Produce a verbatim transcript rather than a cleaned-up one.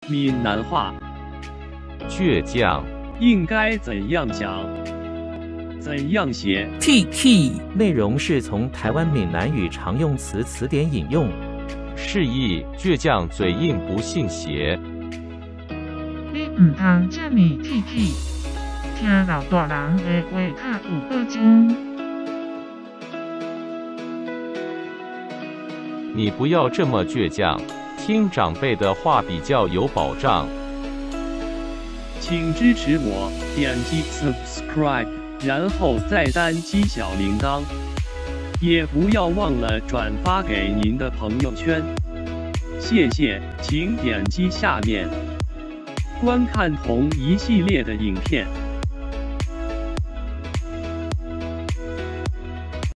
闽南话倔强应该怎样讲？怎样写 ？T K 内容是从台湾闽南语常用词词典引用， 示意倔强、嘴硬、不信邪。 你唔通这么 T K， 听老大人的话较有保障。 你不要这么倔强，听长辈的话比较有保障。 请支持我，点击 subscribe， 然后再单击小铃铛，也不要忘了转发给您的朋友圈。谢谢，请点击下面观看同一系列的影片。